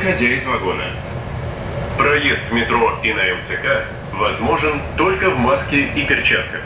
выходя из вагона. Проезд в метро и на МЦК возможен только в маске и перчатках.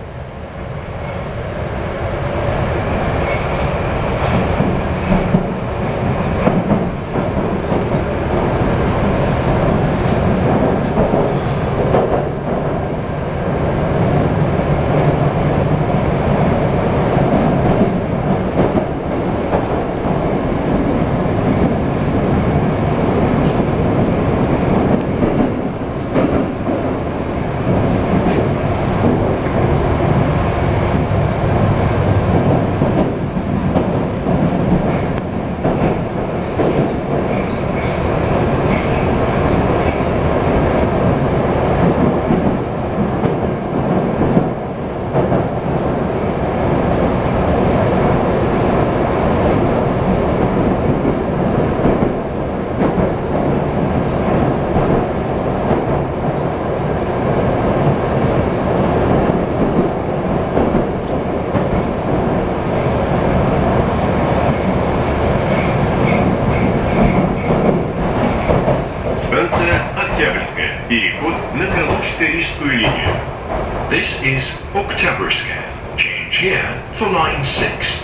Станция Октябрьская. Переход на Калуж-Рижскую линию. This is Oktябрьская. Change here for line 6.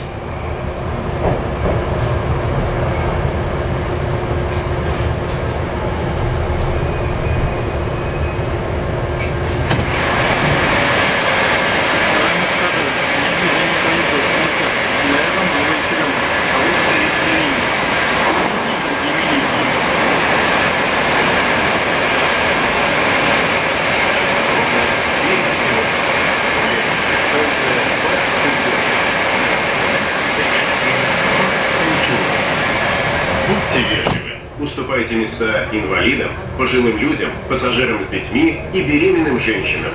Будьте вежливы. Уступайте места инвалидам, пожилым людям, пассажирам с детьми и беременным женщинам.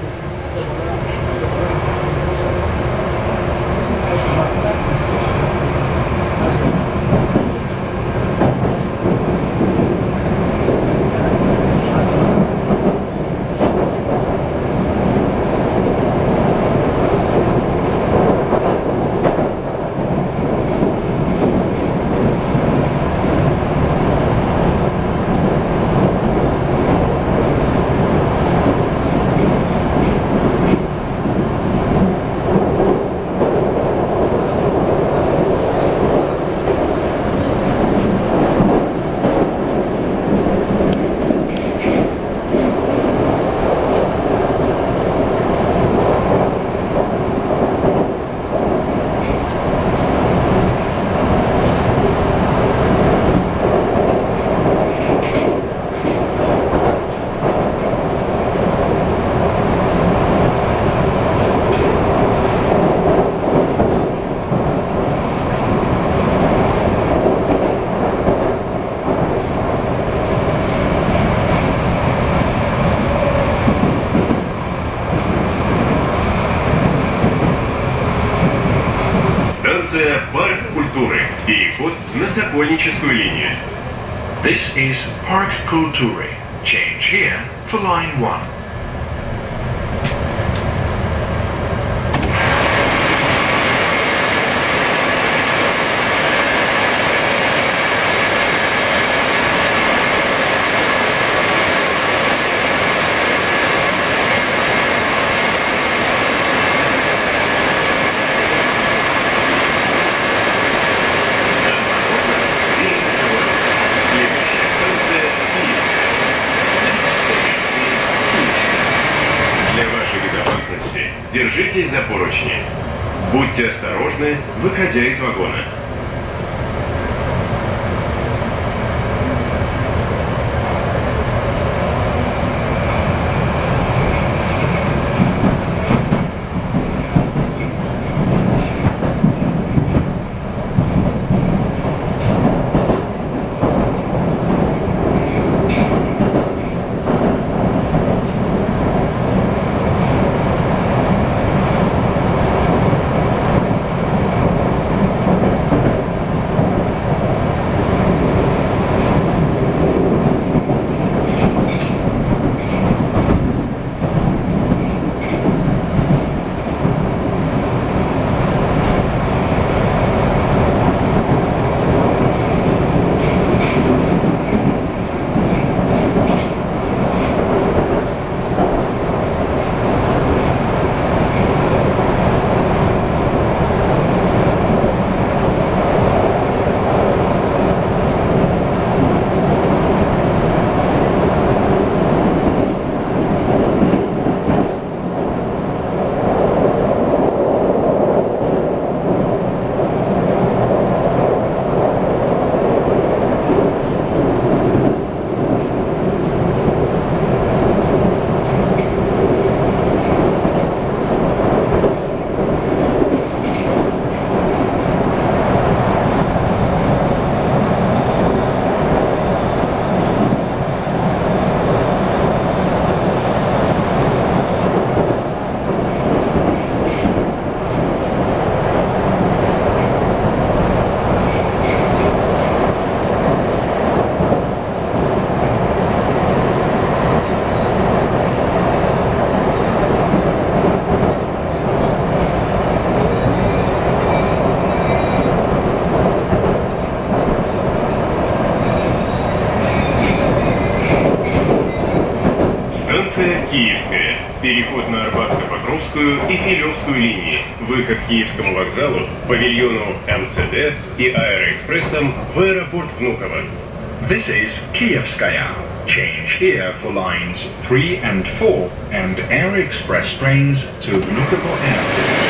Станция Парк культуры. Переход на Сокольническую линию. This is Park Kultury. Change here for line 1. Держитесь за поручни. Будьте осторожны, выходя из вагона. Станция Киевская. Переход на Арбатско-Покровскую и Филевскую линии. Выход к Киевскому вокзалу, павильону МЦД и аэроэкспрессом в аэропорт Внуково. This is Kievskaya. Change here for lines 3 and 4 and Air Express trains to Vnukovo Airport.